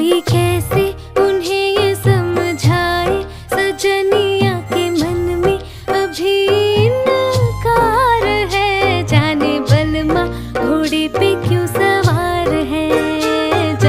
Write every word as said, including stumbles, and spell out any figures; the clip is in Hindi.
कोई कैसे उन्हें ये समझाए, सजनिया के मन में अभी इनकार है। जाने बलमा घोड़े पे